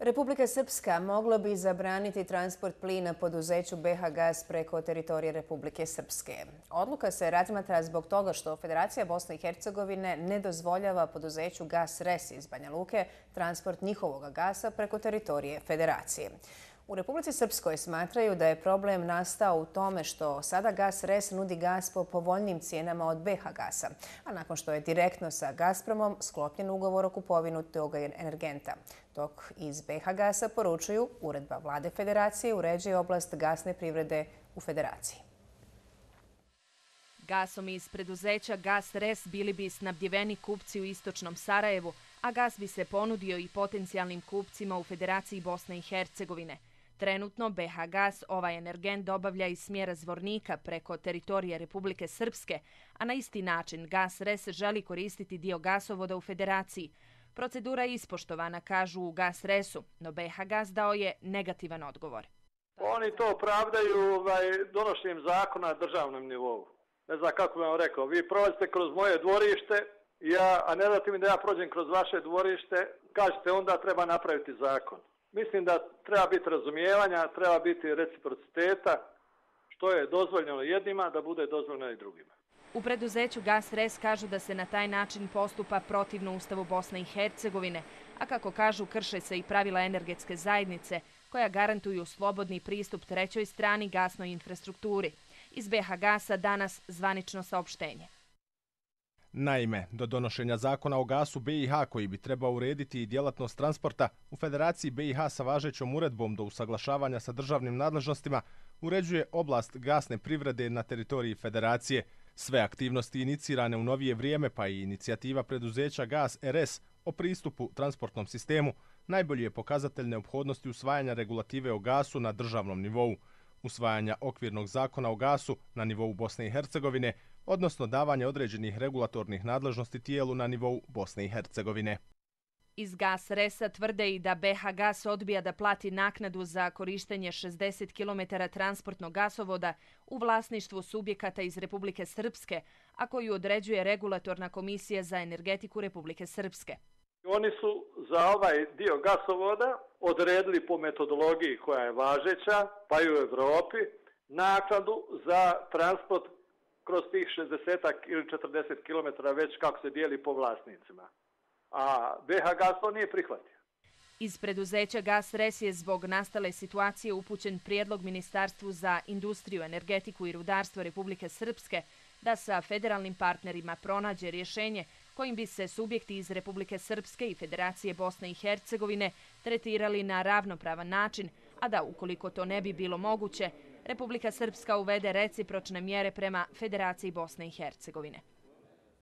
Republika Srpska mogla bi zabraniti transport plina poduzeću BH Gas preko teritorije Republike Srpske. Odluka se razmatra zbog toga što Federacija Bosne i Hercegovine ne dozvoljava poduzeću Gas Res iz Banja Luke transport njihovog gasa preko teritorije Federacije. U Republici Srpskoj smatraju da je problem nastao u tome što sada Gas Res nudi gas po povoljnim cijenama od BH Gasa, a nakon što je direktno sa Gazpromom sklopljen ugovor o kupovinu tog energenta. Dok iz BH Gasa poručuju, uredba Vlade Federacije uređuje oblast gasne privrede u Federaciji. Gasom iz preduzeća Gas Res bili bi snabdjeveni kupci u istočnom Sarajevu, a gas bi se ponudio i potencijalnim kupcima u Federaciji Bosne i Hercegovine. Trenutno BH Gas ovaj energent dobavlja iz smjera Zvornika preko teritorije Republike Srpske, a na isti način Gas Res želi koristiti dio gasovoda u Federaciji. Procedura je ispoštovana, kažu u Gas Resu, no BH Gas dao je negativan odgovor. Oni to pravdaju donošenjem zakona na državnom nivou. Ne znam kako bih vam rekao, vi prolazite kroz moje dvorište, a ne date mi da ja prođem kroz vaše dvorište, kažete onda treba napraviti zakon. Mislim da treba biti razumijevanja, treba biti reciprociteta, što je dozvoljeno jednima da bude dozvoljeno i drugima. U preduzeću Gas Res kažu da se na taj način postupa protivno Ustavu Bosne i Hercegovine, a kako kažu krše se i pravila energetske zajednice koja garantuju slobodni pristup trećoj strani gasnoj infrastrukturi. Iz BH Gasa danas zvanično saopštenje. Naime, do donošenja zakona o gasu BiH koji bi trebao urediti i djelatnost transporta, u Federaciji BiH sa važećom uredbom do usaglašavanja sa državnim nadležnostima uređuje oblast gasne privrede na teritoriji Federacije. Sve aktivnosti inicirane u novije vrijeme pa i inicijativa preduzeća Gas RS o pristupu transportnom sistemu najbolji je pokazatelj neophodnosti usvajanja regulative o gasu na državnom nivou, usvajanja okvirnog zakona o gasu na nivou Bosne i Hercegovine, odnosno davanje određenih regulatornih nadležnosti tijelu na nivou Bosne i Hercegovine. Iz Gas Resa tvrde i da BH Gas odbija da plati naknadu za korištenje 60 km transportnog gasovoda u vlasništvu subjekata iz Republike Srpske, a koju određuje Regulatorna komisija za energetiku Republike Srpske. Oni su za ovaj dio gasovoda odredili po metodologiji koja je važeća, pa i u Evropi, naknadu za transport kroz tih 60 ili 40 km već kako se dijeli po vlasnicima. A BH Gas to nije prihvatio. Iz preduzeća Gas Res je zbog nastale situacije upućen prijedlog Ministarstvu za industriju, energetiku i rudarstvo Republike Srpske da sa federalnim partnerima pronađe rješenje kojim bi se subjekti iz Republike Srpske i Federacije Bosne i Hercegovine tretirali na ravnopravan način, a da ukoliko to ne bi bilo moguće, Republika Srpska uvede recipročne mjere prema Federaciji Bosne i Hercegovine.